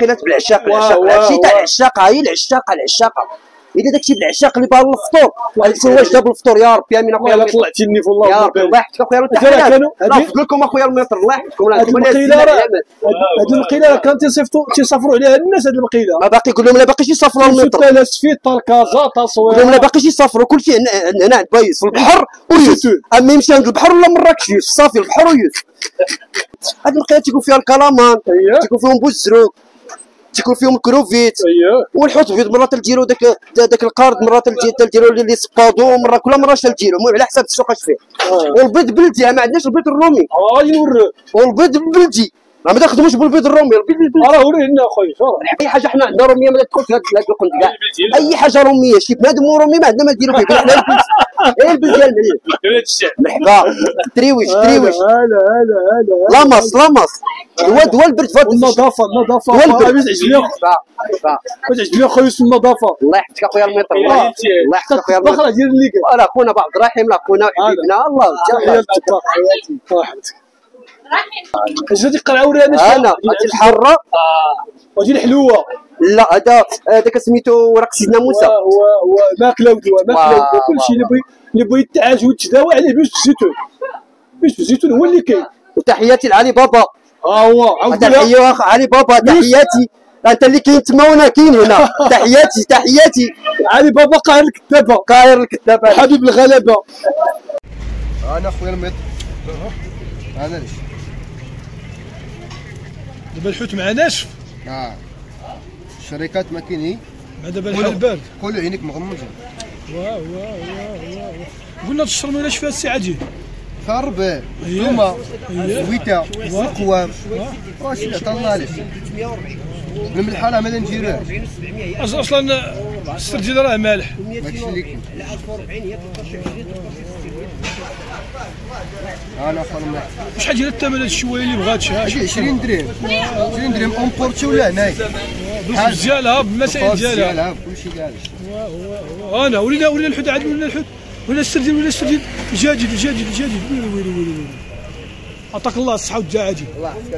المقيلات بالعشاق هادشي تاع العشاقه، هي العشاقه اذا داكشي بالعشاق اللي باغا الفطور غادي واش جاب الفطور يا ربي امين اخويا الله طلعتيني في الله يا ربي الله يحفظك اخويا الله يحفظ لكم اخويا الميطر الله يحفظكم. هاد المقيله راه كانوا تيسافروا عليها الناس. هاد المقيله ما باقي يقول لهم لا باقيش يسافروا الميطر لا سفيت طالكازا تصوير يقول لهم لا باقيش يسافروا كلشي هنا عند بايس في البحر ويوسف اما يمشي عند البحر ولا مراكش يوسف صافي البحر ويوسف. هاد المقيله تيكون فيها الكلامان تيكون فيهم بوزروك تيكون فيهم الكروفيت والحوت البيض مرات تلديرو داك القارد مرات تلديرو اللي سبادو مرة كل مرة تلديرو المهم على حساب السوق اش فيه. والبيض بلدي ما عندناش البيض الرومي غادي نوريك والبيض بلدي ما تخدموش بالبيض الرومي البيض البلدي راه ورينا اخويا شرح اي حاجه حنا عندنا روميه ما تدخلش في هذا القنت كاع اي حاجه روميه شي بنادم رومي ما عندنا ما نديرو فيه حنا البلد ايه البلد ديال المليح مرحبا تريويش لاماس دوا البرد فهاد النظافه باش تعجبني اخويا يوسف النظافه. الله يحفظك اخويا الميطر الله يحفظك اخويا الميطر الطباخ ديال اللي قال لا خونا بعض الرحيم لا خونا حبيبنا الله حياتي الله يحفظك. اش غادي تقرا ورينا انا هادي الحاره وهادي الحلوه لا هذاك سميتو ورق سيدنا موسى ماكله ودواء كلشي اللي بغى يتعالج ويتداوى عليه باش الزيتون هو اللي كاين. وتحياتي لعلي بابا هو تحيه علي بابا تحياتي انت اللي كاين تما وانا كاين هنا تحياتي علي بابا قاهر الكتابه حبيب الغلبه. انا خويا الميط انا ليش دابا الحوت مع ناشف الشركات ما كاينين دابا الحال بارد كل عينيك مغمجه. واه قلنا تشربوا ولا فيها السي عجيب خرب ثوما زويته القوام واش عطا الله عليك من الحاله ما نجيروش اصلا السردين راه مالح ماكشي اللي كاين. انا خرم شحال ديال الثمن هاد الشويه اللي بغات شحال 20 درهم 20 درهم اونبورتي ولا هنايا بالفلوس ديالها بالمسائل ديالها كلشي كاع. انا ولينا الحوت عاد ولا الحوت ولا السردين جديد ويلي عطاك الله الصحه والدعاء. الله يحفظك.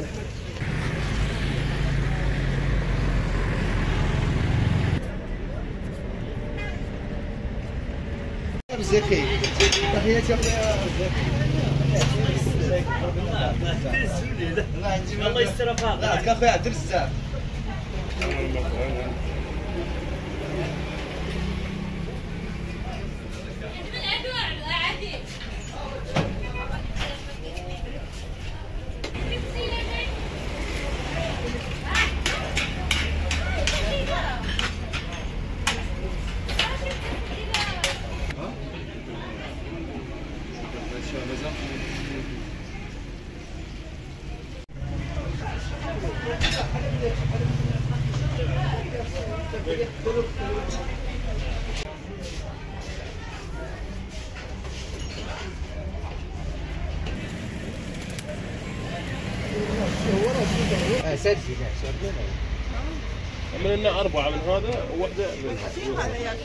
بزاكي تحياتي الله يستر افاق اخويا عبد الرزاق. عملنا 4 من هذا وواحدة من هذا.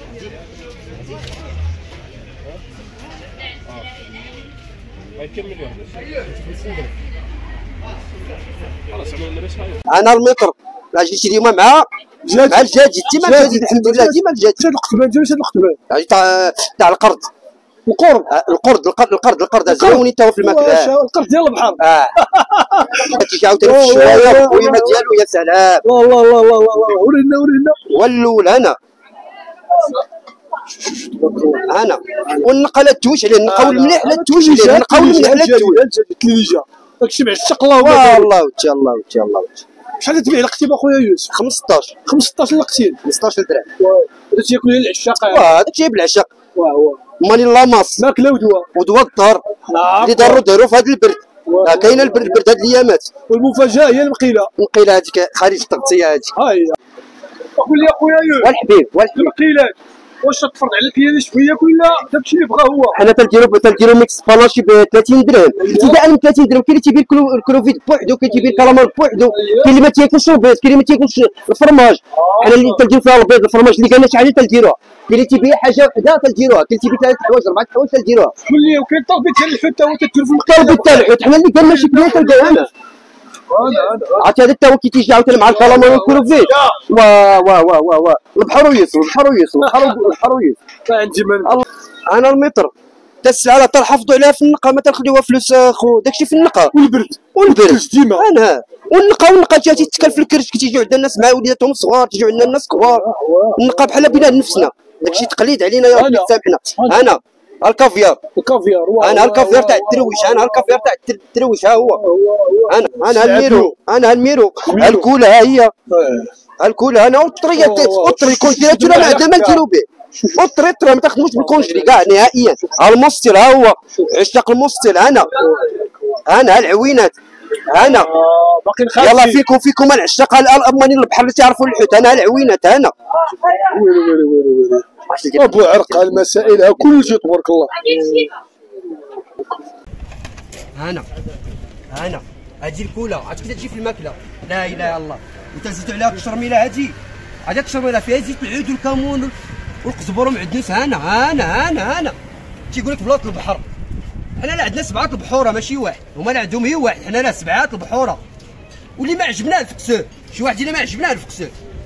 هاي كم من واحدة؟ خلاص عملنا بس هاي. أنا المتر لا جيت اليوم مع الجاجي ديما الجاجي الحمد لله ديما الجاجي. شاد القتبان شاد القتبان تاع القرد القرد زوين انت في الماكله القرد ديال البحر كيجي عاوتاني في الشوايه والقويمه ديالو يا سلام. الله ورينا والاول هنا والنقلات توش عليه نقاو المليح لا توش عليه نقاو المليح لا توش التلفزيون داكشي معشق الله والله وجه شحال تبيع القتيب اخويا يوسف؟ 15 القتيب 15 درهم هذا تياكل العشاق هذاك شي بالعشاق مالي لاماس ماكله ودواء الدار اللي داروا في هذا البرد كاين البرد هاد الايامات. والمفاجاه هي المقيله هذيك خارج التغطيه هذيك ها هي. قول لي اخويا يوسف والحبيب المقيلات واش تفرض على الكيان شويه ولا داكشي اللي بغا هو؟ حنا تنديرو ميكس باناشي ب 30 درهم ابتداء من 30 درهم. كاين اللي تيبيع الكروفيت بوحدو كاين تيبيع الكالامار بوحدو كاين اللي ما تياكلش البيض كاين اللي ما تياكلش الفرماج. حنا اللي تنديرو فيها البيض الفرماج اللي قالنا شحال تنديروها كاين اللي تيبيع حاجه وحده تنديروها كاين اللي تيبيع 3 حوايج 4 حوايج تنديروها. قول لي وكاين طلبات ديال الحوت تا هو تدير في المقيله طلبات تاع الحوت حنا اللي قالنا شي كليه تلقاو هنا عرفتي هذا حتى هو كي تيجي عاوتاني مع الكلام ونكونوا فيه وا البحر ويسر البحر ويسر عندي من انا المتر السلعه لا تنحافظوا عليها في النقا ما تنخليوها فلوس خو داكشي في النقا والبرد ديما انا والنقا تجي تتكل في الكرش كي تيجيو عندنا الناس مع وليداتهم صغار تيجيو عندنا الناس كبار النقا بحال بلاد نفسنا داكشي تقليد علينا يا ربي سامحنا انا الكافيار انا الكافيار تاع الدرويش انا الكافيار تاع الدرويش ها هو انا الميرو الكولا ها هي الكولا انا والطري كونجيلاتور ما عندنا ما نديرو به والطري ما تخدموش بالكونجلي كاع نهائيا المستل ها هو عشاق المستل انا العوينات انا باقي يلا فيكم العشاق الاماني البحر اللي تعرفوا الحوت انا العوينات انا ويلي ابو عرق المسائل كل شيء تبارك الله. انا هادي الكولا عرفتي كي تجي في الماكله لا اله الا الله وتزيدوا عليها الشرميله هادي الشرميله فيها زيت العود والكمون والقزبر ومعدنوس انا تيقول لك بلاط البحر حنا لا عندنا 7 البحوره ماشي واحد هما لا عندهم هي واحد حنا لا 7 البحوره واللي ما عجبناه الفكسور شي واحد اللي ما عجبناه الفكسور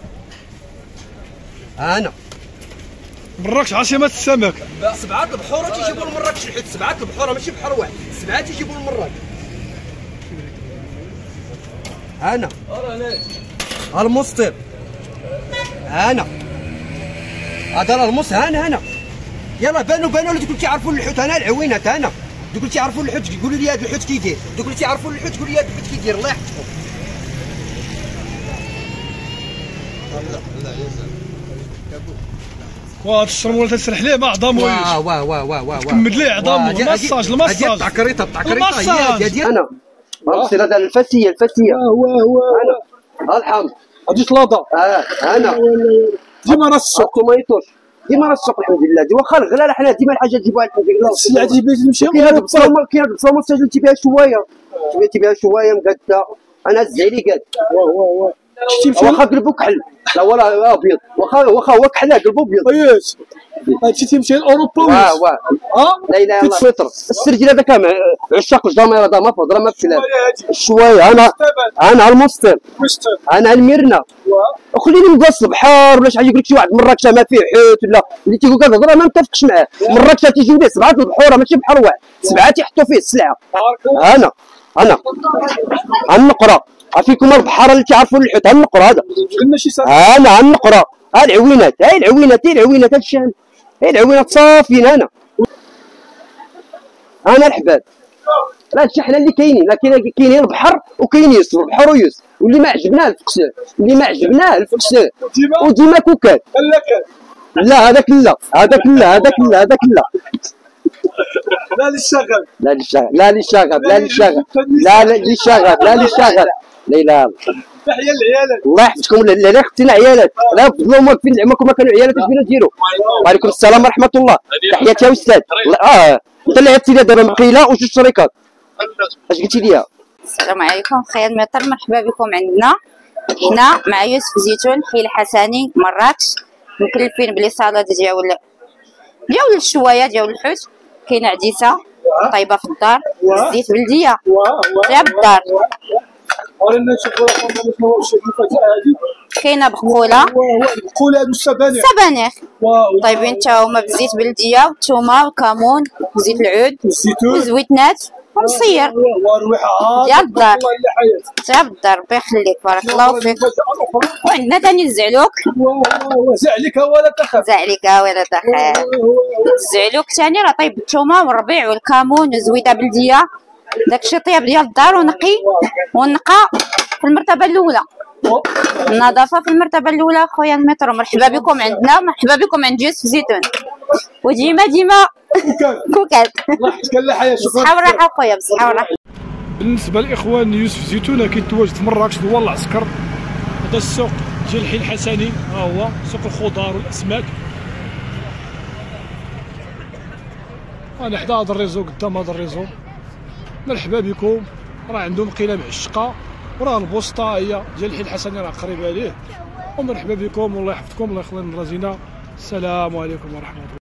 انا مراكش عاصمة السمك 7 البحوره تيجيبوا لمراكش الحوت 7 البحوره ماشي بحر واحد 7 تيجيبوا لمراكش انا المسطر انا هذا المص انا يلا بانوا اللي كنتي تعرفوا الحوت انا العوينات انا دوك اللي تعرفوا الحوت يقولوا لي هذا الحوت كيدير دوك اللي تعرفوا الحوت يقولوا لي هذا الحوت كيدير الله يحفظكم. وهاد الشرموله تسرح ليه ما عظام واه تكمل ليه عظام المساج تاع كريطه هي انا بصير هذا الفاسيه انا الحمد هادي شلاضه انا ديما راس السوق ديما راس السوق الحمد لله واخا الغلاله حنا ديما الحاجه تجيبوها الحمد لله السلعه تجيبها تمشي كاين هاد البصمه مساجل تبيعها شويه مقاده انا الزعلي قاد واخا قلبو كحل لا ولا ابيض واخا هو كحل قلبو ابيض يس هادشي تيمشي لاوروبا واه لا اله الا الله الفطر السرجل هذاك عشاق الجميره هذا ما فضل ما بكلام شويه انا المستر انا الميرنا وخليني نقص البحر ولا شي حاجه يقول لك شي واحد مراكش ما فيه حوت ولا اللي تيقول كتهضر ما متفقش معاه مراكش تيجيو ليه 7 البحوره ماشي بحر واحد 7 تيحطوا فيه السلعه انا النقره عافيكم البحر اللي تعرفوا الحوت النقره هذا انا النقره العوينات العوينات الشام العوينات صافيين انا الحباب لا هادشي حنا اللي كاينين لكن كاينين البحر وكاين يسر البحر ويسر واللي ما عجبناه الفكسور وديما كوكات لا هذاك لا لا للشغب لا للشغب لا اله تحية لعيالك الله يحفظكم لا اختنا عيالات لا بفضلهم واقفين نعمكم ما كانوا عيالات اش بينا نديروا وعليكم السلام ورحمه الله تحياتي يا استاذ انت اللي عيطتي لي دابا مقيله وجوج شريكات اش قلتي لي؟ السلام عليكم خير المطر مرحبا بكم عندنا هنا مع يوسف زيتون حي الحسني مراكش مكلفين بلي صالاد ديال الشوايه ديال الحوت كاينه عديسه طيبه في الدار زيت بلديه غير بالدار كاينه بقوله السبانخ طيبين حتى هما بزيت بلديه والثومه والكمون وزيت العود وزويتنات ومصير ديال الدار ديال الدار ربي يخليك بارك الله فيك. وعندنا ثاني الزعلوك زعلك ولا تخاف الزعلوك ثاني راه طيب بالثومه والربيع والكمون وزويته بلديه داكشي طياب ديال الدار ونقي ونقى في المرتبه الاولى النظافه في المرتبه الاولى خويا المترو. مرحبا بكم عندنا مرحبا بكم عند يوسف زيتون وديما كوكات الله يحفظك الحياه. بصحه وراحه خويا بصحه وراحه. بالنسبه للاخوان يوسف زيتون كيتواجد في مراكش دوار العسكر. هذا السوق ديال الحي الحسني ها هو سوق الخضار والاسماك. انا حدا هذا الريزو قدام هذا الريزو. مرحبا بكم. راه عندهم قيله معشقه وراه البوسطه هي ديال الحي الحسني راه قريبه ليه. ومرحبا بكم والله يحفظكم الله يخلي من رزينا. السلام عليكم ورحمه الله.